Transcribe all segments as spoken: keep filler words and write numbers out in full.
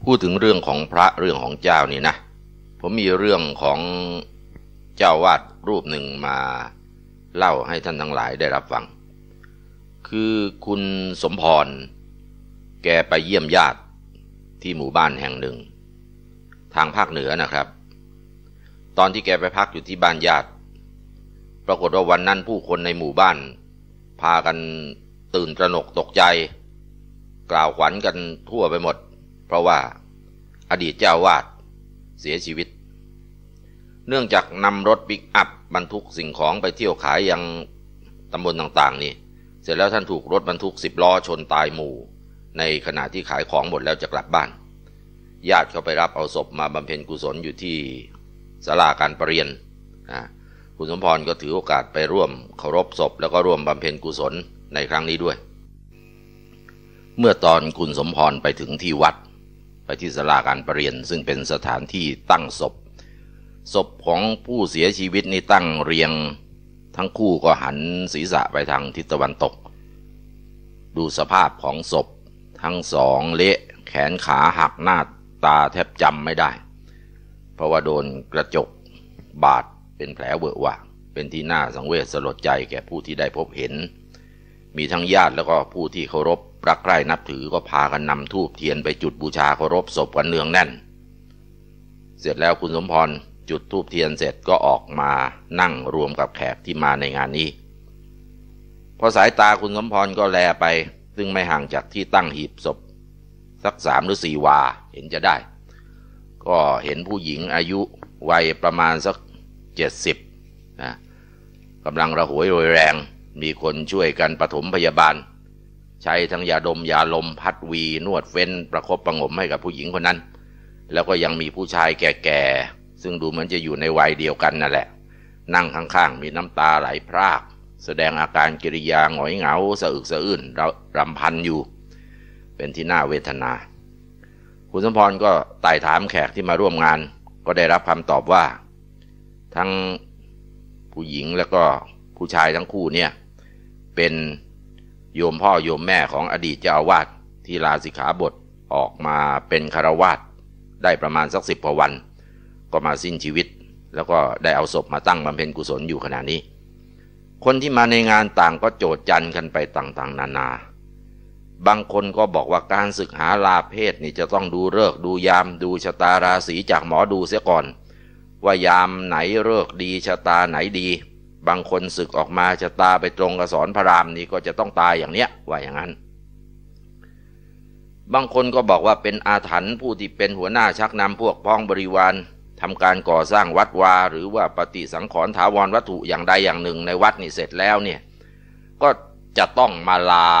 พูดถึงเรื่องของพระเรื่องของเจ้านี่นะผมมีเรื่องของเจ้าวาดรูปหนึ่งมาเล่าให้ท่านทั้งหลายได้รับฟังคือคุณสมพรแกไปเยี่ยมญาติที่หมู่บ้านแห่งหนึ่งทางภาคเหนือนะครับตอนที่แกไปพักอยู่ที่บ้านญาติปรากฏว่าวันนั้นผู้คนในหมู่บ้านพากันตื่นตระหนกตกใจกล่าวขวัญกันทั่วไปหมดเพราะว่าอดีตเจ้าวาดเสียชีวิตเนื่องจากนำรถปิกอัพบรรทุกสิ่งของไปเที่ยวขายยังตำบลต่างๆนี่เสร็จแล้วท่านถูกรถบรรทุกสิบล้อชนตายหมู่ในขณะที่ขายของหมดแล้วจะกลับบ้านญาติเขาไปรับเอาศพมาบำเพ็ญกุศลอยู่ที่ศาลาการประเรียนนะคุณสมพรก็ถือโอกาสไปร่วมเคารพศพแล้วก็ร่วมบำเพ็ญกุศลในครั้งนี้ด้วยเมื่อตอนคุณสมพรไปถึงที่วัดไปที่ศาลาการประเรียนซึ่งเป็นสถานที่ตั้งศพศพของผู้เสียชีวิตนี่ตั้งเรียงทั้งคู่ก็หันศีรษะไปทางทิศตะวันตกดูสภาพของศพทั้งสองเละแขนขาหักหน้าตาแทบจำไม่ได้เพราะว่าโดนกระจกบาดเป็นแผลเวอะหวะเป็นที่น่าสังเวชสลดใจแก่ผู้ที่ได้พบเห็นมีทั้งญาติแล้วก็ผู้ที่เคารพรักใคร่นับถือก็พากันนำธูปเทียนไปจุดบูชาเคารพศพกันเนืองแน่นเสร็จแล้วคุณสมพรจุดธูปเทียนเสร็จก็ออกมานั่งรวมกับแขกที่มาในงานนี้พอสายตาคุณสมพรก็แลไปซึ่งไม่ห่างจากที่ตั้งหีบศพสักสามหรือสี่วาเห็นจะได้ก็เห็นผู้หญิงอายุวัยประมาณสักเจ็ดสิบนะกำลังระหวยโรยแรงมีคนช่วยกันปฐมพยาบาลใช้ทั้งยาดมยาลมพัดวีนวดเฟ้นประคบประหงมให้กับผู้หญิงคนนั้นแล้วก็ยังมีผู้ชายแก่ๆซึ่งดูเหมือนจะอยู่ในวัยเดียวกันนั่นแหละนั่งข้างๆมีน้ำตาไหลพรากแสดงอาการกิริยาหงอยเหงาสะอึกสะอื้นรำพันอยู่เป็นที่น่าเวทนาคุณสมพรก็ไต่ถามแขกที่มาร่วมงานก็ได้รับคำตอบว่าทั้งผู้หญิงแล้วก็ผู้ชายทั้งคู่เนี่ยเป็นโยมพ่อโยมแม่ของอดีตเจ้าอาวาสที่ลาสิกขาบทออกมาเป็นฆราวาสได้ประมาณสักสิบกว่าวันก็มาสิ้นชีวิตแล้วก็ได้เอาศพมาตั้งบำเพ็ญกุศลอยู่ขณะนี้คนที่มาในงานต่างก็โจษจันกันไปต่างๆนานาบางคนก็บอกว่าการศึกหาลาเพศนี่จะต้องดูฤกษ์ดูยามดูชะตาราศีจากหมอดูเสียก่อนว่ายามไหนฤกษ์ดีชะตาไหนดีบางคนศึกออกมาชะตาไปตรงกับสอนพระรามนี่ก็จะต้องตายอย่างเนี้ยว่าอย่างนั้นบางคนก็บอกว่าเป็นอาถรรพ์ผู้ที่เป็นหัวหน้าชักนำพวกพ้องบริวารทำการก่อสร้างวัดวาหรือว่าปฏิสังขรณ์ถาวรวัตถุอย่างใดอย่างหนึ่งในวัดนี่เสร็จแล้วเนี่ยก็จะต้องมาลา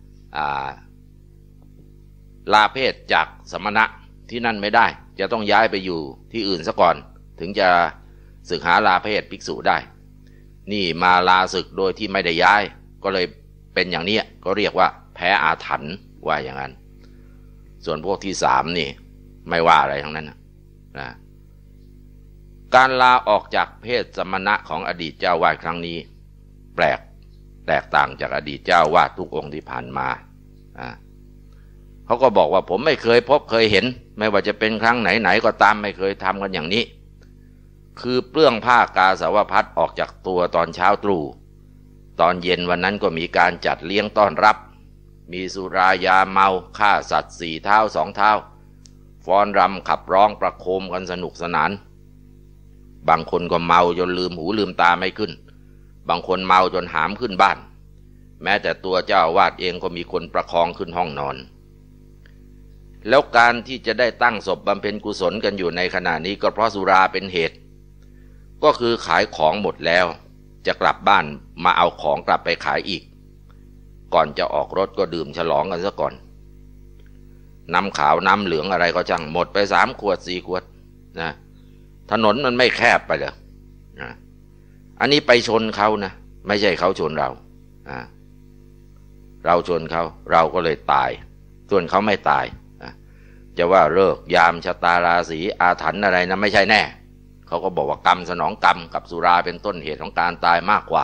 ลาเพศจากสมณะที่นั่นไม่ได้จะต้องย้ายไปอยู่ที่อื่นซะก่อนถึงจะศึกหาลาเพศภิกษุได้นี่มาลาศึกโดยที่ไม่ได้ย้ายก็เลยเป็นอย่างนี้ก็เรียกว่าแพ้อาถรรพ์ว่าอย่างนั้นส่วนพวกที่สามนี่ไม่ว่าอะไรทั้งนั้นนะการลาออกจากเพศสมณะของอดีตเจ้าวาดครั้งนี้แปลกแตกต่างจากอดีตเจ้าวาดทุกองค์ที่ผ่านมาเขาก็บอกว่าผมไม่เคยพบเคยเห็นไม่ว่าจะเป็นครั้งไหนๆก็ตามไม่เคยทำกันอย่างนี้คือเปลื้องผ้ากาสาวพัสออกจากตัวตอนเช้าตรู่ตอนเย็นวันนั้นก็มีการจัดเลี้ยงต้อนรับมีสุรายาเมาฆ่าสัตว์สี่เท้าสองเท้าฟ้อนรำขับร้องประโคมกันสนุกสนานบางคนก็เมาจนลืมหูลืมตาไม่ขึ้นบางคนเมาจนหามขึ้นบ้านแม้แต่ตัวเจ้าอาวาสเองก็มีคนประคองขึ้นห้องนอนแล้วการที่จะได้ตั้งศพบำเพ็ญกุศลกันอยู่ในขณะนี้ก็เพราะสุราเป็นเหตุก็คือขายของหมดแล้วจะกลับบ้านมาเอาของกลับไปขายอีกก่อนจะออกรถก็ดื่มฉลองกันซะก่อนน้ำขาวน้ำเหลืองอะไรก็ช่างหมดไปสามขวดสี่ขวดนะถนนมันไม่แคบไปเลยนะอันนี้ไปชนเขานะไม่ใช่เขาชนเรานะเราชนเขาเราก็เลยตายส่วนเขาไม่ตายนะจะว่าฤกษ์ยามชะตาราศีอาถรรพ์อะไรนะไม่ใช่แน่เขาก็บอกว่ากรรมสนองกรรมกับสุราเป็นต้นเหตุของการตายมากกว่า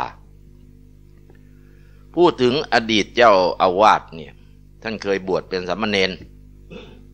พูดถึงอดีตเจ้าอาวาสเนี่ยท่านเคยบวชเป็นสามเณร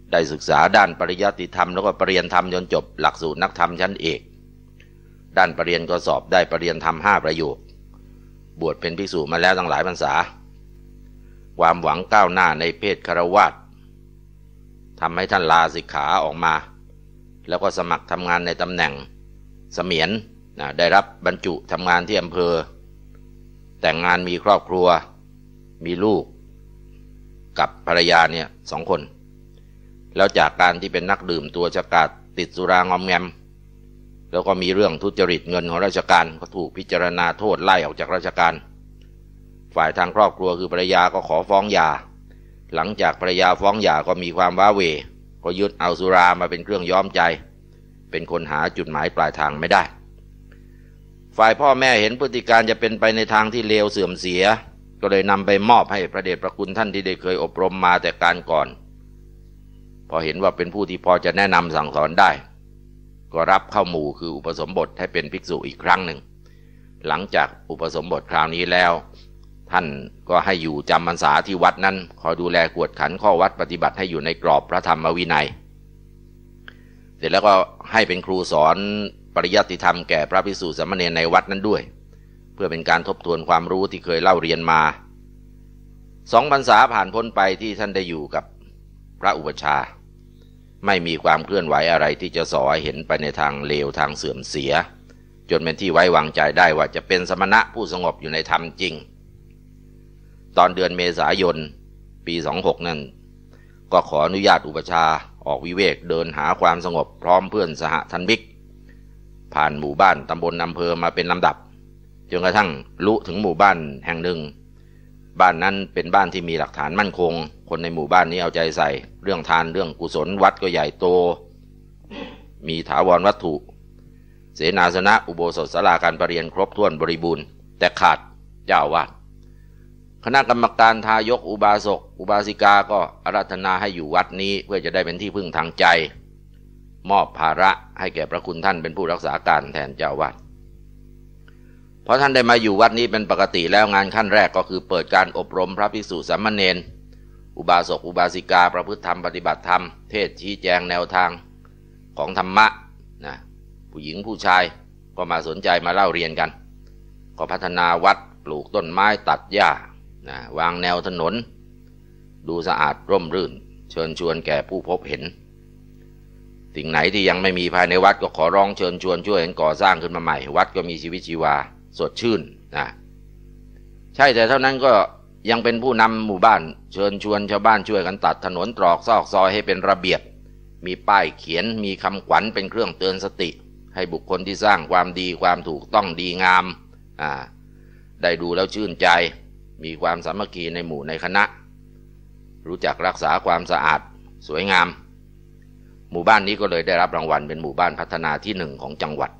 ได้ศึกษาด้านปริยัติธรรมแล้วก็ปรริญญาธรรมจนจบหลักสูตรนักธรรมชั้นเอกด้านปรริญญาก็สอบได้ปรริญญาธรรมห้าประโยคบวชเป็นภิกษุมาแล้วตั้งหลายพรรษาความหวังก้าวหน้าในเพศคฤหัสถ์ทำให้ท่านลาสิกขาออกมาแล้วก็สมัครทำงานในตำแหน่งเสมียนนะได้รับบรรจุทำงานที่อำเภอแต่งงานมีครอบครัวมีลูกกับภรรยาเนี่ยสองคนแล้วจากการที่เป็นนักดื่มตัวฉกาจติดสุรางอมแงมแล้วก็มีเรื่องทุจริตเงินของราชการก็ถูกพิจารณาโทษไล่ออกจากราชการฝ่ายทางครอบครัวคือภรรยาก็ขอฟ้องหย่าหลังจากภรรยาฟ้องหย่าก็มีความว้าเหวก็ยึดเอาสุรามาเป็นเครื่องย้อมใจเป็นคนหาจุดหมายปลายทางไม่ได้ฝ่ายพ่อแม่เห็นพฤติการจะเป็นไปในทางที่เลวเสื่อมเสียก็เลยนำไปมอบให้พระเดชพระคุณท่านที่ได้เคยอบรมมาแต่การก่อนพอเห็นว่าเป็นผู้ที่พอจะแนะนำสั่งสอนได้ก็รับเข้าหมู่คืออุปสมบทให้เป็นภิกษุอีกครั้งหนึ่งหลังจากอุปสมบทคราวนี้แล้วท่านก็ให้อยู่จำพรรษาที่วัดนั้นคอยดูแลกวดขันข้อวัดปฏิบัติให้อยู่ในกรอบพระธรรมวินัยเสร็จแล้วก็ให้เป็นครูสอนปริยัติธรรมแก่พระภิกษุสามเณรในวัดนั้นด้วยเพื่อเป็นการทบทวนความรู้ที่เคยเล่าเรียนมาสองพรรษาผ่านพ้นไปที่ท่านได้อยู่กับพระอุปัชฌาย์ไม่มีความเคลื่อนไหวอะไรที่จะส่อให้เห็นไปในทางเลวทางเสื่อมเสียจนเป็นที่ไว้วางใจได้ว่าจะเป็นสมณะผู้สงบอยู่ในธรรมจริงตอนเดือนเมษายนปีสองหกนั้นก็ขออนุญาตอุปัชฌาย์ออกวิเวกเดินหาความสงบพร้อมเพื่อนสหธรรมิกผ่านหมู่บ้านตำบลอำเภอมาเป็นลำดับจนกระทั่งลุถึงหมู่บ้านแห่งหนึ่งบ้านนั้นเป็นบ้านที่มีหลักฐานมั่นคงคนในหมู่บ้านนี้เอาใจใส่เรื่องทานเรื่องกุศลวัดก็ใหญ่โตมีถาวรวัตถุเสนาสนะอุโบสถศาลาการประเรียนครบถ้วนบริบูรณ์แต่ขาดเจ้าวาดคณะกรรมการทายกอุบาสกอุบาสิกาก็อาราธนาให้อยู่วัดนี้เพื่อจะได้เป็นที่พึ่งทางใจมอบภาระให้แก่พระคุณท่านเป็นผู้รักษาการแทนเจ้าวาดเพราะท่านได้มาอยู่วัดนี้เป็นปกติแล้วงานขั้นแรกก็คือเปิดการอบรมพระภิกษุสามเณรอุบาสกอุบาสิกาประพฤติธรรมปฏิบัติธรรมเทศชี้แจงแนวทางของธรรมะนะผู้หญิงผู้ชายก็มาสนใจมาเล่าเรียนกันก็พัฒนาวัดปลูกต้นไม้ตัดหญ้านะวางแนวถนนดูสะอาดร่มรื่นเชิญชวนแก่ผู้พบเห็นสิ่งไหนที่ยังไม่มีภายในวัดก็ขอร้องเชิญชวนช่วยกันก่อสร้างขึ้นมาใหม่วัดก็มีชีวิตชีวาสดชื่นนะใช่แต่เท่านั้นก็ยังเป็นผู้นำหมู่บ้านเชิญชวนชาวบ้านช่วยกันตัดถนนตรอกซอกซอยให้เป็นระเบียบมีป้ายเขียนมีคำขวัญเป็นเครื่องเตือนสติให้บุคคลที่สร้างความดีความถูกต้องดีงามอ่าได้ดูแล้วชื่นใจมีความสามัคคีในหมู่ในคณะรู้จักรักษาความสะอาดสวยงามหมู่บ้านนี้ก็เลยได้รับรางวัลเป็นหมู่บ้านพัฒนาที่หนึ่งของจังหวัด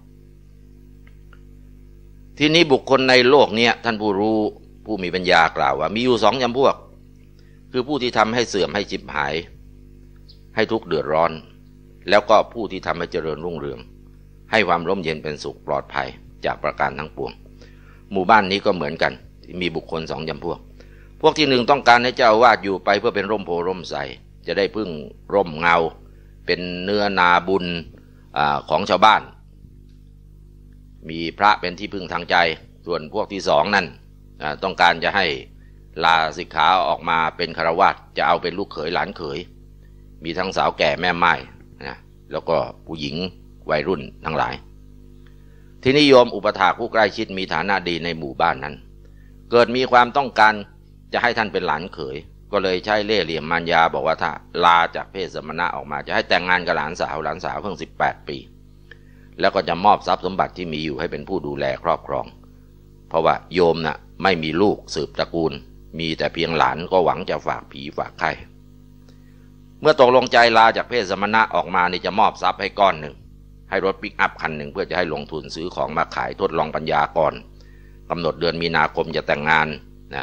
ที่นี้บุคคลในโลกนี้ท่านผู้รู้ผู้มีปัญญากล่าวว่ามีอยู่สองจำพวกคือผู้ที่ทำให้เสื่อมให้ฉิบหายให้ทุกข์เดือดร้อนแล้วก็ผู้ที่ทำให้เจริญรุ่งเรืองให้ความร่มเย็นเป็นสุขปลอดภัยจากประการทั้งปวงหมู่บ้านนี้ก็เหมือนกันมีบุคคลสองจำพวกพวกที่หนึ่งต้องการให้เจ้าอาวาสอยู่ไปเพื่อเป็นร่มโพร่มใสจะได้พึ่งร่มเงาเป็นเนื้อนาบุญอ่าของชาวบ้านมีพระเป็นที่พึ่งทางใจส่วนพวกที่สองนั่นต้องการจะให้ลาสิกขาออกมาเป็นฆราวาสจะเอาเป็นลูกเขยหลานเขยมีทั้งสาวแก่แม่ไม้นะแล้วก็ผู้หญิงวัยรุ่นทั้งหลายที่นิยมอุปถากผู้ใกล้ชิดมีฐานะดีในหมู่บ้านนั้นเกิดมีความต้องการจะให้ท่านเป็นหลานเขยก็เลยใช้เล่ห์เหลี่ยมมารยาบอกว่าถ้าลาจากเพศสมณะออกมาจะให้แต่งงานกับหลานสาวหลานสาวเพิ่งสิบแปดปีแล้วก็จะมอบทรัพย์สมบัติที่มีอยู่ให้เป็นผู้ดูแลครอบครองเพราะว่าโยมน่ะไม่มีลูกสืบตระกูลมีแต่เพียงหลานก็หวังจะฝากผีฝากไข่เมื่อตกลงใจลาจากเพศสมณะออกมานี่จะมอบทรัพย์ให้ก้อนหนึ่งให้รถปิกอัพคันหนึ่งเพื่อจะให้ลงทุนซื้อของมาขายทดลองปัญญาก่อนกำหนดเดือนมีนาคมจะแต่งงานนะ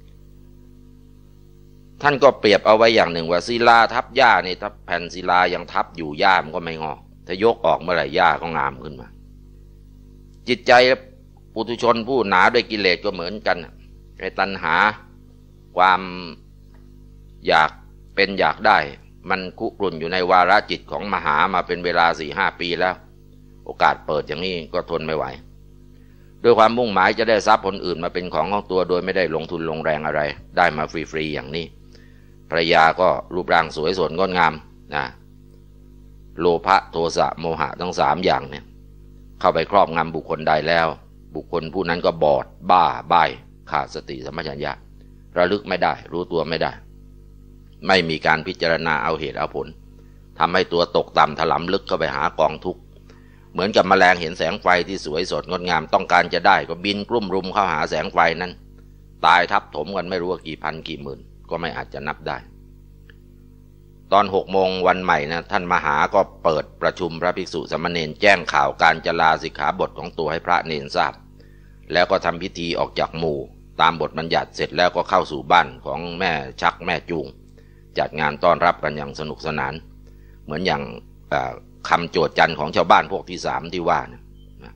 ท่านก็เปรียบเอาไว้อย่างหนึ่งว่าศิลาทับหญ้านี่ถ้าแผ่นศิลายังทับอยู่หญ้ามันก็ไม่งอกถ้ายกออกเมื่อไหร่หญ้าก็งามขึ้นมาจิตใจปุถุชนผู้หนาด้วยกิเลสก็เหมือนกันไอ้ตัณหาความอยากเป็นอยากได้มันคุกรุ่นอยู่ในวาระจิตของมหามาเป็นเวลาสี่ห้าปีแล้วโอกาสเปิดอย่างนี้ก็ทนไม่ไหวด้วยความมุ่งหมายจะได้ทรัพย์คนอื่นมาเป็นของของตัวโดยไม่ได้ลงทุนลงแรงอะไรได้มาฟรีๆอย่างนี้ภรรยาก็รูปร่างสวยสดงดงามนะโลภะโทสะโมหะทั้งสามอย่างเนี่ยเข้าไปครอบงำบุคคลใดแล้วบุคคลผู้นั้นก็บอดบ้าใบ้ขาดสติสัมปชัญญะระลึกไม่ได้รู้ตัวไม่ได้ไม่มีการพิจารณาเอาเหตุเอาผลทำให้ตัวตกต่ำถลำลึกเข้าไปหากองทุกข์เหมือนกับแมลงเห็นแสงไฟที่สวยสดงดงามต้องการจะได้ก็บินกลุ่มรุมเข้าหาแสงไฟนั้นตายทับถมกันไม่รู้ว่ากี่พันกี่หมื่นก็ไม่อาจจะนับได้ตอนหกโมงวันใหม่นะท่านมหาก็เปิดประชุมพระภิกษุสามเณรแจ้งข่าวการจะลาสิกขาบทของตัวให้พระเนรทราบแล้วก็ทำพิธีออกจากหมู่ตามบทบัญญัติเสร็จแล้วก็เข้าสู่บ้านของแม่ชักแม่จูงจัดงานต้อนรับกันอย่างสนุกสนานเหมือนอย่างคำโจทย์จันทร์ของชาวบ้านพวกที่สามที่ว่านะ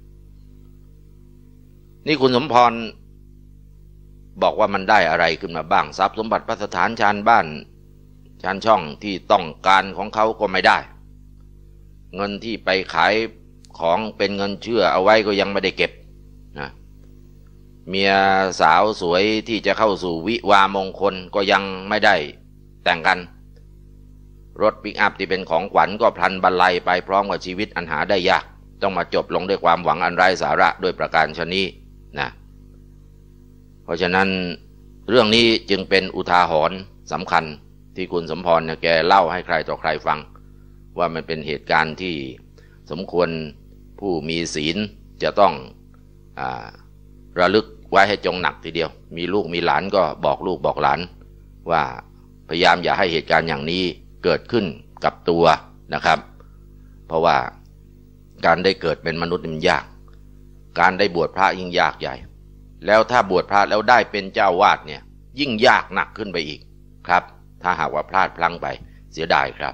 นี่คุณสมพรบอกว่ามันได้อะไรขึ้นมาบ้างทรัพย์สมบัติพัสถานชานบ้านชานช่องที่ต้องการของเขาก็ไม่ได้เงินที่ไปขายของเป็นเงินเชื่อเอาไว้ก็ยังไม่ได้เก็บนะเมียสาวสวยที่จะเข้าสู่วิวามงคลก็ยังไม่ได้แต่งกันรถปิกอัพที่เป็นของขวัญก็พลันบรรลัยไปพร้อมกับชีวิตอันหาได้ยากต้องมาจบลงด้วยความหวังอันไร้สาระด้วยประการชนี้นะเพราะฉะนั้นเรื่องนี้จึงเป็นอุทาหรณ์สำคัญที่คุณสมพรเนี่ยแกเล่าให้ใครต่อใครฟังว่ามันเป็นเหตุการณ์ที่สมควรผู้มีศีลจะต้องอ่าระลึกไว้ให้จงหนักทีเดียวมีลูกมีหลานก็บอกลูกบอกหลานว่าพยายามอย่าให้เหตุการณ์อย่างนี้เกิดขึ้นกับตัวนะครับเพราะว่าการได้เกิดเป็นมนุษย์มันยากการได้บวชพระยิ่งยากใหญ่แล้วถ้าบวชพระแล้วได้เป็นเจ้าวาดเนี่ยยิ่งยากหนักขึ้นไปอีกครับถ้าหากว่าพลาดพลั้งไปเสียดายครับ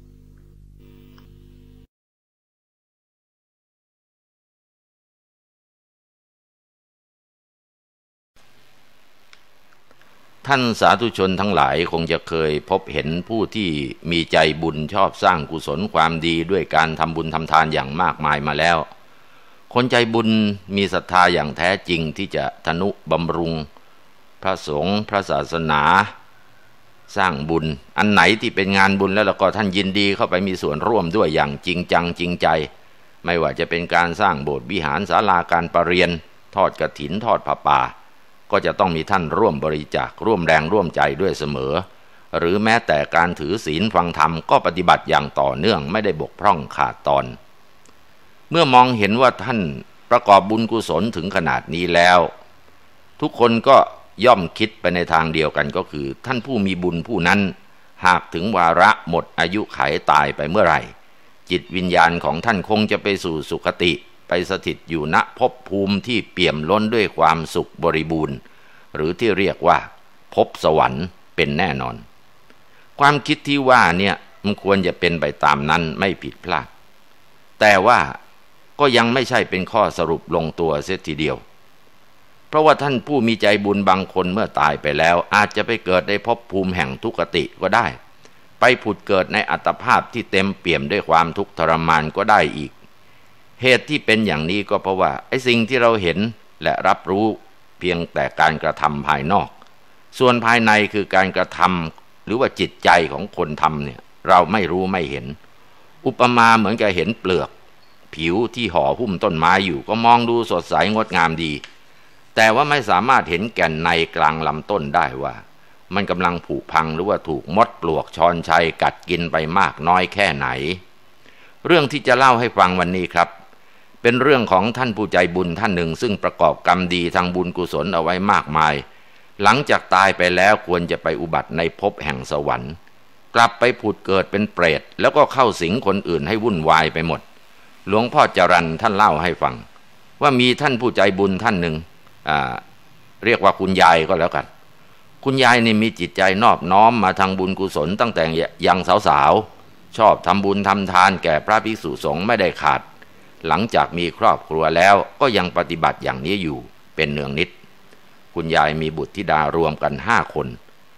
ท่านสาธุชนทั้งหลายคงจะเคยพบเห็นผู้ที่มีใจบุญชอบสร้างกุศลความดีด้วยการทำบุญทำทานอย่างมากมายมาแล้วคนใจบุญมีศรัทธาอย่างแท้จริงที่จะทนุบำรุงพระสงฆ์พระศาสนาสร้างบุญอันไหนที่เป็นงานบุญแล้วก็ท่านยินดีเข้าไปมีส่วนร่วมด้วยอย่างจริงจังจริงใจไม่ว่าจะเป็นการสร้างโบสถ์วิหารศาลาการประเรียนทอดกฐินทอดผ้าป่าก็จะต้องมีท่านร่วมบริจาคร่วมแรงร่วมใจด้วยเสมอหรือแม้แต่การถือศีลฟังธรรมก็ปฏิบัติอย่างต่อเนื่องไม่ได้บกพร่องขาดตอนเมื่อมองเห็นว่าท่านประกอบบุญกุศลถึงขนาดนี้แล้วทุกคนก็ย่อมคิดไปในทางเดียวกันก็คือท่านผู้มีบุญผู้นั้นหากถึงวาระหมดอายุขัยตายไปเมื่อไหร่จิตวิญญาณของท่านคงจะไปสู่สุคติไปสถิตอยู่ณภพภูมิที่เปี่ยมล้นด้วยความสุขบริบูรณ์หรือที่เรียกว่าภพสวรรค์เป็นแน่นอนความคิดที่ว่าเนี่ยมันควรจะเป็นไปตามนั้นไม่ผิดพลาดแต่ว่าก็ยังไม่ใช่เป็นข้อสรุปลงตัวเสียทีเดียวเพราะว่าท่านผู้มีใจบุญบางคนเมื่อตายไปแล้วอาจจะไปเกิดในภพภูมิแห่งทุกขติก็ได้ไปผุดเกิดในอัตภาพที่เต็มเปี่ยมด้วยความทุกข์ทรมานก็ได้อีกเหตุที่เป็นอย่างนี้ก็เพราะว่าไอ้สิ่งที่เราเห็นและรับรู้เพียงแต่การกระทำภายนอกส่วนภายในคือการกระทำหรือว่าจิตใจของคนทำเนี่ยเราไม่รู้ไม่เห็นอุปมาเหมือนกับเห็นเปลือกผิวที่ห่อหุ้มต้นไม้อยู่ก็มองดูสดใสงดงามดีแต่ว่าไม่สามารถเห็นแก่นในกลางลำต้นได้ว่ามันกำลังผุพังหรือว่าถูกมดปลวกชอนชัยกัดกินไปมากน้อยแค่ไหนเรื่องที่จะเล่าให้ฟังวันนี้ครับเป็นเรื่องของท่านผู้ใจบุญท่านหนึ่งซึ่งประกอบกรรมดีทางบุญกุศลเอาไว้มากมายหลังจากตายไปแล้วควรจะไปอุบัติในภพแห่งสวรรค์กลับไปผุดเกิดเป็นเปรตแล้วก็เข้าสิงคนอื่นให้วุ่นวายไปหมดหลวงพ่อจรัญท่านเล่าให้ฟังว่ามีท่านผู้ใจบุญท่านหนึ่งอ่าเรียกว่าคุณยายก็แล้วกันคุณยายนี่มีจิตใจนอบน้อมมาทางบุญกุศลตั้งแต่ยังสาวๆชอบทำบุญทำทานแก่พระภิกษุสงฆ์ไม่ได้ขาดหลังจากมีครอบครัวแล้วก็ยังปฏิบัติอย่างนี้อยู่เป็นเนืองนิดคุณยายมีบุตรธิดารวมกันห้าคน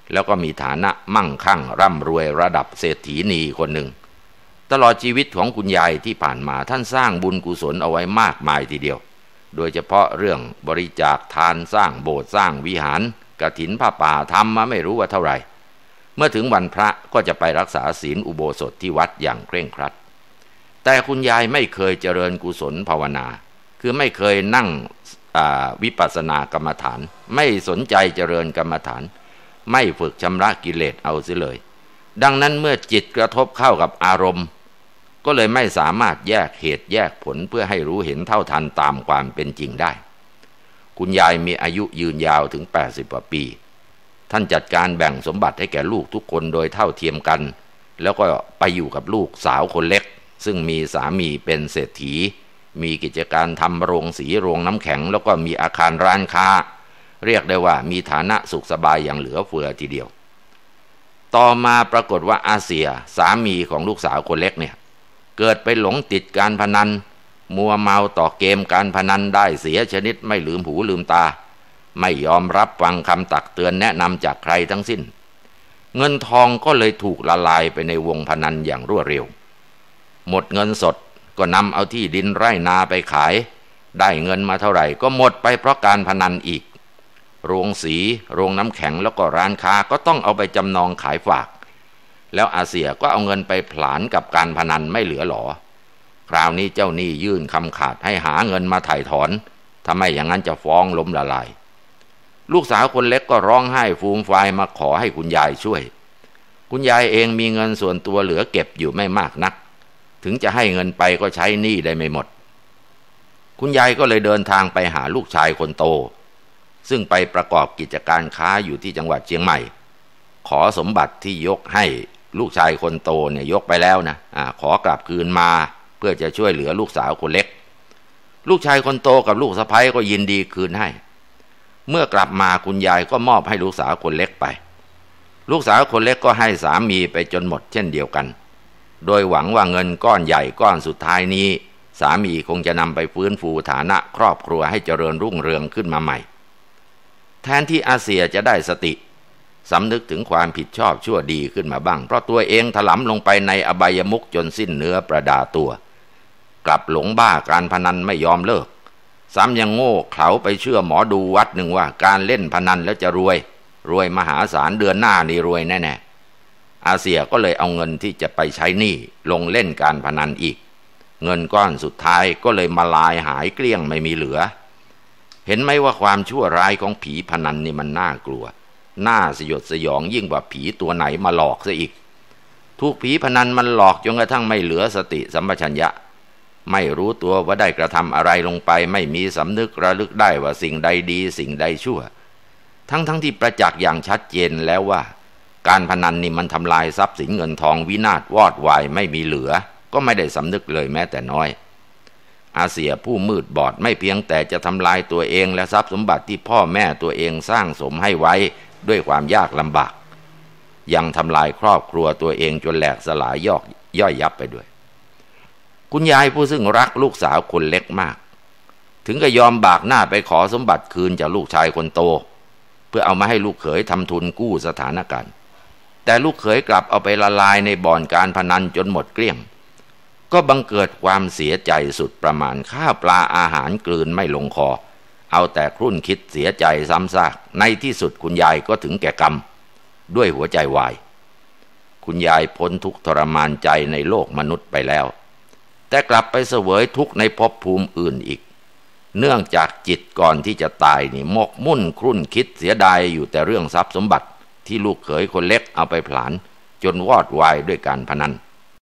แล้วก็มีฐานะมั่งคั่งร่ำรวยระดับเศรษฐีนีคนหนึ่งตลอดชีวิตของคุณยายที่ผ่านมาท่านสร้างบุญกุศลเอาไว้มากมายทีเดียวโดยเฉพาะเรื่องบริจาคทานสร้างโบสถ์สร้างวิหารกฐินผ้าป่าทำมาไม่รู้ว่าเท่าไหร่เมื่อถึงวันพระก็จะไปรักษาศีลอุโบสถที่วัดอย่างเคร่งครัดแต่คุณยายไม่เคยเจริญกุศลภาวนาคือไม่เคยนั่งวิปัสสนากรรมฐานไม่สนใจเจริญกรรมฐานไม่ฝึกชำระกิเลสเอาเสียเลยดังนั้นเมื่อจิตกระทบเข้ากับอารมณ์ก็เลยไม่สามารถแยกเหตุแยกผลเพื่อให้รู้เห็นเท่าทันตามความเป็นจริงได้คุณยายมีอายุยืนยาวถึงแปดสิบกว่าปีท่านจัดการแบ่งสมบัติให้แก่ลูกทุกคนโดยเท่าเทียมกันแล้วก็ไปอยู่กับลูกสาวคนเล็กซึ่งมีสามีเป็นเศรษฐีมีกิจการทำโรงสีโรงน้ำแข็งแล้วก็มีอาคารร้านค้าเรียกได้ว่ามีฐานะสุขสบายอย่างเหลือเฟือทีเดียวต่อมาปรากฏว่าอาเซียสามีของลูกสาวคนเล็กเนี่ยเกิดไปหลงติดการพนันมัวเมาต่อเกมการพนันได้เสียชนิดไม่ลืมหูลืมตาไม่ยอมรับฟังคำตักเตือนแนะนำจากใครทั้งสิ้นเงินทองก็เลยถูกละลายไปในวงพนันอย่างรวดเร็วหมดเงินสดก็นำเอาที่ดินไร่นาไปขายได้เงินมาเท่าไหร่ก็หมดไปเพราะการพนันอีกโรงสีโรงน้ำแข็งแล้วก็ร้านค้าก็ต้องเอาไปจำนองขายฝากแล้วอาเซียก็เอาเงินไปผลาญกับการพนันไม่เหลือหรอคราวนี้เจ้าหนี้ยื่นคำขาดให้หาเงินมาไถ่ถอนถ้าไม่อย่างนั้นจะฟ้องล้มละลายลูกสาวคนเล็กก็ร้องไห้ฟูมฟายมาขอให้คุณยายช่วยคุณยายเองมีเงินส่วนตัวเหลือเก็บอยู่ไม่มากนักถึงจะให้เงินไปก็ใช้หนี้ได้ไม่หมดคุณยายก็เลยเดินทางไปหาลูกชายคนโตซึ่งไปประกอบกิจการค้าอยู่ที่จังหวัดเชียงใหม่ขอสมบัติที่ยกให้ลูกชายคนโตเนี่ยยกไปแล้วนะอ่าขอกลับคืนมาเพื่อจะช่วยเหลือลูกสาวคนเล็กลูกชายคนโตกับลูกสะใภ้ก็ยินดีคืนให้เมื่อกลับมาคุณยายก็มอบให้ลูกสาวคนเล็กไปลูกสาวคนเล็กก็ให้สามีไปจนหมดเช่นเดียวกันโดยหวังว่าเงินก้อนใหญ่ก้อนสุดท้ายนี้สามีคงจะนำไปฟื้นฟูฐานะครอบครัวให้เจริญรุ่งเรืองขึ้นมาใหม่แทนที่อาเซียจะได้สติสำนึกถึงความผิดชอบชั่วดีขึ้นมาบ้างเพราะตัวเองถลำลงไปในอบายมุขจนสิ้นเนื้อประดาตัวกลับหลงบ้าการพนันไม่ยอมเลิกซ้ำยังโง่เขลาไปเชื่อหมอดูวัดหนึ่งว่าการเล่นพนันแล้วจะรวยรวยมหาศาลเดือนหน้านี่รวยแน่ๆอาเซียก็เลยเอาเงินที่จะไปใช้หนี้ลงเล่นการพนันอีกเงินก้อนสุดท้ายก็เลยมาลายหายเกลี้ยงไม่มีเหลือเห็นไหมว่าความชั่วร้ายของผีพนันนี่มันน่ากลัวน่าสยดสยองยิ่งกว่าผีตัวไหนมาหลอกซะอีกถูกผีพนันมันหลอกจนกระทั่งไม่เหลือสติสัมปชัญญะไม่รู้ตัวว่าได้กระทำอะไรลงไปไม่มีสำนึกระลึกได้ว่าสิ่งใดดีสิ่งใดชั่วทั้งทั้งที่ประจักษ์อย่างชัดเจนแล้วว่าการพนันนี่มันทำลายทรัพย์สินเงินทองวินาศวอดวายไม่มีเหลือก็ไม่ได้สำนึกเลยแม้แต่น้อยอาเซียผู้มืดบอดไม่เพียงแต่จะทำลายตัวเองและทรัพย์สมบัติที่พ่อแม่ตัวเองสร้างสมให้ไว้ด้วยความยากลำบากยังทำลายครอบครัวตัวเองจนแหลกสลายยอกย่อยยับไปด้วยคุณยายผู้ซึ่งรักลูกสาวคนเล็กมากถึงกับยอมบากหน้าไปขอสมบัติคืนจากลูกชายคนโตเพื่อเอามาให้ลูกเขยทำทุนกู้สถานการณ์แต่ลูกเขยกลับเอาไปละลายในบ่อนการพนันจนหมดเกลี้ยงก็บังเกิดความเสียใจสุดประมาณข้าวปลาอาหารกลืนไม่ลงคอเอาแต่ครุ่นคิดเสียใจซ้ำซากในที่สุดคุณยายก็ถึงแก่กรรมด้วยหัวใจวายคุณยายพ้นทุกข์ทรมานใจในโลกมนุษย์ไปแล้วแต่กลับไปเสวยทุกข์ในภพภูมิอื่นอีกเนื่องจากจิตก่อนที่จะตายนี่หมกมุ่นครุ่นคิดเสียดายอยู่แต่เรื่องทรัพย์สมบัติที่ลูกเขยคนเล็กเอาไปผลาญจนวอดวายด้วยการพนัน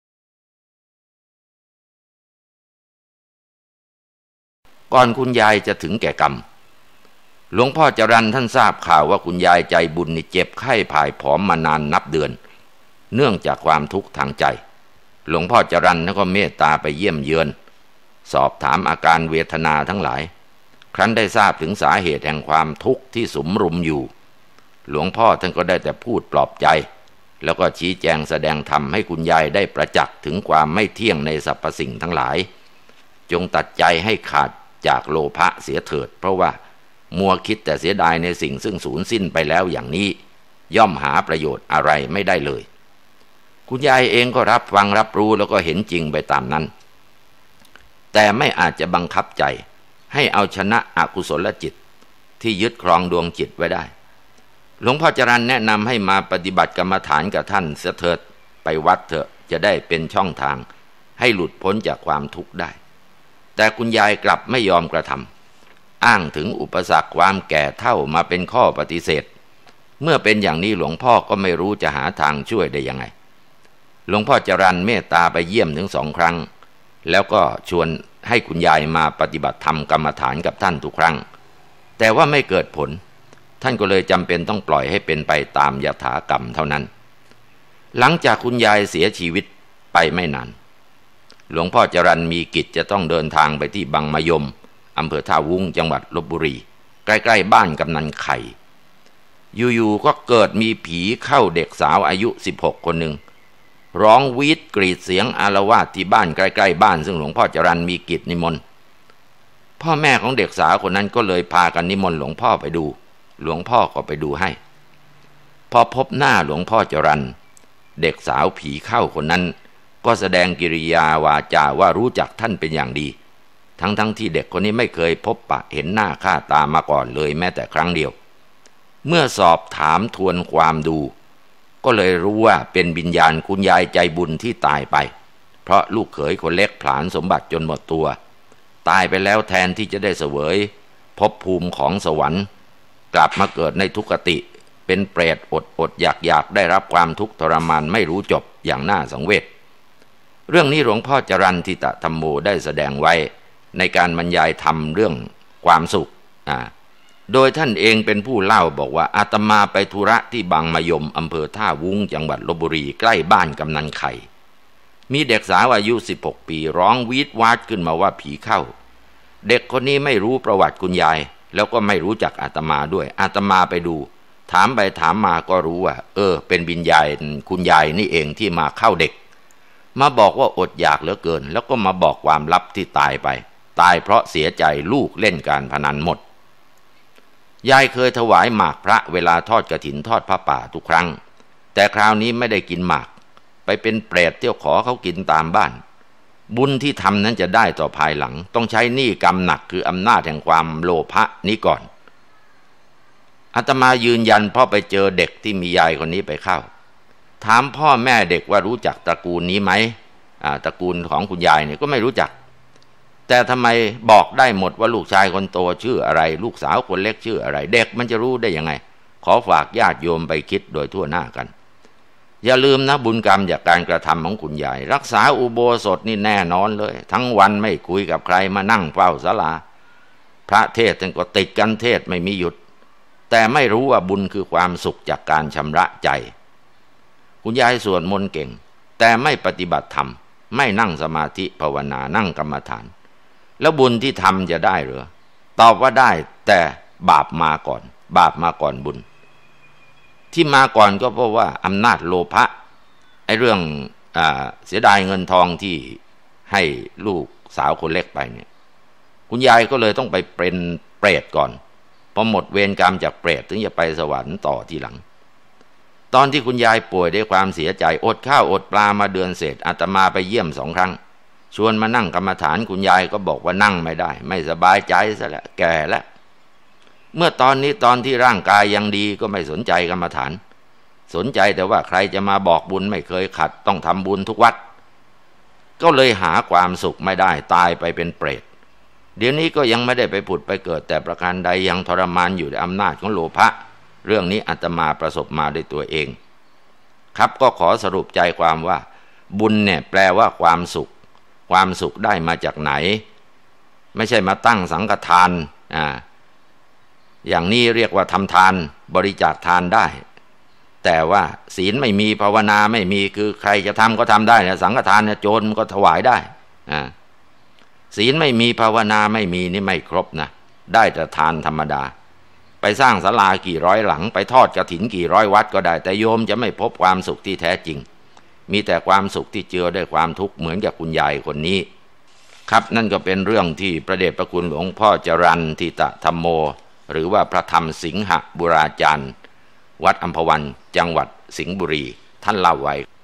ก่อนคุณยายจะถึงแก่กรรมหลวงพ่อจรัญท่านทราบข่าวว่าคุณยายใจบุญนี่เจ็บไข้ผายผอมมานานนับเดือนเนื่องจากความทุกข์ทางใจหลวงพ่อจรัญก็เมตตาไปเยี่ยมเยือนสอบถามอาการเวทนาทั้งหลายครั้นได้ทราบถึงสาเหตุแห่งความทุกข์ที่สุมรุมอยู่หลวงพ่อท่านก็ได้แต่พูดปลอบใจแล้วก็ชี้แจงแสดงธรรมให้คุณยายได้ประจักษ์ถึงความไม่เที่ยงในสรรพสิ่งทั้งหลายจงตัดใจให้ขาดจากโลภะเสียเถิดเพราะว่ามัวคิดแต่เสียดายในสิ่งซึ่งสูญสิ้นไปแล้วอย่างนี้ย่อมหาประโยชน์อะไรไม่ได้เลยคุณยายเองก็รับฟังรับรู้แล้วก็เห็นจริงไปตามนั้นแต่ไม่อาจจะบังคับใจให้เอาชนะอกุศลจิตที่ยึดครองดวงจิตไว้ได้หลวงพ่อจรัญแนะนำให้มาปฏิบัติกรรมฐานกับท่านเสียเถิดไปวัดเถอะจะได้เป็นช่องทางให้หลุดพ้นจากความทุกข์ได้แต่คุณยายกลับไม่ยอมกระทำอ้างถึงอุปสรรคความแก่เฒ่ามาเป็นข้อปฏิเสธเมื่อเป็นอย่างนี้หลวงพ่อก็ไม่รู้จะหาทางช่วยได้ยังไงหลวงพ่อจรัญเมตตาไปเยี่ยมถึงสองครั้งแล้วก็ชวนให้คุณยายมาปฏิบัติธรรมกรรมฐานกับท่านทุกครั้งแต่ว่าไม่เกิดผลท่านก็เลยจำเป็นต้องปล่อยให้เป็นไปตามยถากรรมเท่านั้นหลังจากคุณยายเสียชีวิตไปไม่นานหลวงพ่อจรัญมีกิจจะต้องเดินทางไปที่บางมะยมอำเภอท่าวุ้งจังหวัดลพบุรีใกล้ๆบ้านกำนันไข่อยู่ๆก็เกิดมีผีเข้าเด็กสาวอายุสิบหกคนหนึ่งร้องวีดกรีดเสียงอาละวาดที่บ้านใกล้ๆบ้านซึ่งหลวงพ่อจรัญมีกิจนิมนต์พ่อแม่ของเด็กสาวคนนั้นก็เลยพากันนิมนต์หลวงพ่อไปดูหลวงพ่อก็ไปดูให้พอพบหน้าหลวงพ่อจรัญเด็กสาวผีเข้าคนนั้นก็แสดงกิริยาวาจาว่ารู้จักท่านเป็นอย่างดีทั้งๆ ท, ที่เด็กคนนี้ไม่เคยพบปะเห็นหน้าค่าตามาก่อนเลยแม้แต่ครั้งเดียวเมื่อสอบถามทวนความดูก็เลยรู้ว่าเป็นวิญญาณคุณยายใจบุญที่ตายไปเพราะลูกเขยคนเล็กผลาญสมบัติจนหมดตัวตายไปแล้วแทนที่จะได้เสวยภพภูมิของสวรรค์กลับมาเกิดในทุกขติเป็นเปรตอดอดอยากอยากได้รับความทุกข์ทรมานไม่รู้จบอย่างน่าสังเวชเรื่องนี้หลวงพ่อจรัญทิตธรรมโมได้แสดงไว้ในการบรรยายธรรมเรื่องความสุขอ่าโดยท่านเองเป็นผู้เล่าบอกว่าอาตมาไปธุระที่บางมะยมอำเภอท่าวุ้งจังหวัดลพบุรีใกล้บ้านกำนันไข่มีเด็กสาวอายุสิบหกปีร้องวีดวาดขึ้นมาว่าผีเข้าเด็กคนนี้ไม่รู้ประวัติคุณยายแล้วก็ไม่รู้จักอาตมาด้วยอาตมาไปดูถามไปถามมาก็รู้ว่าเออเป็นวิญญาณคุณยายนี่เองที่มาเข้าเด็กมาบอกว่าอดอยากเหลือเกินแล้วก็มาบอกความลับที่ตายไปตายเพราะเสียใจลูกเล่นการพนันหมดยายเคยถวายหมากพระเวลาทอดกฐินทอดผ้าป่าทุกครั้งแต่คราวนี้ไม่ได้กินหมากไปเป็นเปรตเที่ยวขอเขากินตามบ้านบุญที่ทำนั้นจะได้ต่อภายหลังต้องใช้หนี้กรรมหนักคืออำนาจแห่งความโลภะนี้ก่อนอาตมายืนยันเพราะไปเจอเด็กที่มียายคนนี้ไปเข้าถามพ่อแม่เด็กว่ารู้จักตระกูลนี้ไหมอ่าตระกูลของคุณยายเนี่ยก็ไม่รู้จักแต่ทำไมบอกได้หมดว่าลูกชายคนโตชื่ออะไรลูกสาวคนเล็กชื่ออะไรเด็กมันจะรู้ได้ยังไงขอฝากญาติโยมไปคิดโดยทั่วหน้ากันอย่าลืมนะบุญกรรมจากการกระทำของคุณยายรักษาอุโบสถนี่แน่นอนเลยทั้งวันไม่คุยกับใครมานั่งเฝ้าศาลาพระเทศน์ก็ติดกันเทศไม่มีหยุดแต่ไม่รู้ว่าบุญคือความสุขจากการชำระใจคุณยายสวดมนต์เก่งแต่ไม่ปฏิบัติธรรมไม่นั่งสมาธิภาวนานั่งกรรมฐานแล้วบุญที่ทำจะได้หรือตอบว่าได้แต่บาปมาก่อนบาปมาก่อนบุญที่มาก่อนก็เพราะว่าอำนาจโลภะไอ้เรื่องอ่าเสียดายเงินทองที่ให้ลูกสาวคนเล็กไปเนี่ยคุณยายก็เลยต้องไปเป็นเปรตก่อนพอหมดเวรกรรมจากเปรตถึงจะไปสวรรค์ต่อทีหลังตอนที่คุณยายป่วยด้วยความเสียใจอดข้าวอดปลามาเดือนเศษอาตมาไปเยี่ยมสองครั้งชวนมานั่งกรรมฐานคุณยายก็บอกว่านั่งไม่ได้ไม่สบายใจซะแล้วแก่แล้วเมื่อตอนนี้ตอนที่ร่างกายยังดีก็ไม่สนใจกรรมฐานสนใจแต่ว่าใครจะมาบอกบุญไม่เคยขัดต้องทำบุญทุกวัดก็เลยหาความสุขไม่ได้ตายไปเป็นเปรตเดี๋ยวนี้ก็ยังไม่ได้ไปผุดไปเกิดแต่ประการใดยังทรมานอยู่ในอำนาจของโลภะเรื่องนี้อาตมาประสบมาด้วยตัวเองครับก็ขอสรุปใจความว่าบุญเนี่ยแปลว่าความสุขความสุขได้มาจากไหนไม่ใช่มาตั้งสังฆทานอ่าอย่างนี้เรียกว่าทำทานบริจาคทานได้แต่ว่าศีลไม่มีภาวนาไม่มีคือใครจะทำก็ทำได้นะสังฆทานเนี่ยโจรก็ถวายได้อ่าศีลไม่มีภาวนาไม่มีนี่ไม่ครบนะได้แต่ทานธรรมดาไปสร้างศาลากี่ร้อยหลังไปทอดกฐินกี่ร้อยวัดก็ได้แต่โยมจะไม่พบความสุขที่แท้จริงมีแต่ความสุขที่เจือด้วยความทุกข์เหมือนกับคุณยายคนนี้ครับนั่นก็เป็นเรื่องที่พระเดชพระคุณหลวงพ่อจรัญทิตธรรมโมหรือว่าพระธรรมสิงหบุราจารย์วัดอัมพวันจังหวัดสิงห์บุรีท่านเล่าไว้